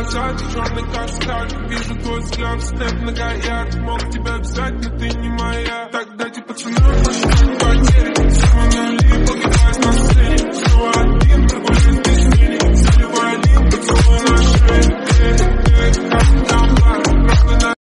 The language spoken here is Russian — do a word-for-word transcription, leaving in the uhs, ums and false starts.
назад, черный каскад. Вижу твой взгляд, снэп многоярд. Мог тебя взять, но ты не моя. Так дайте пацанам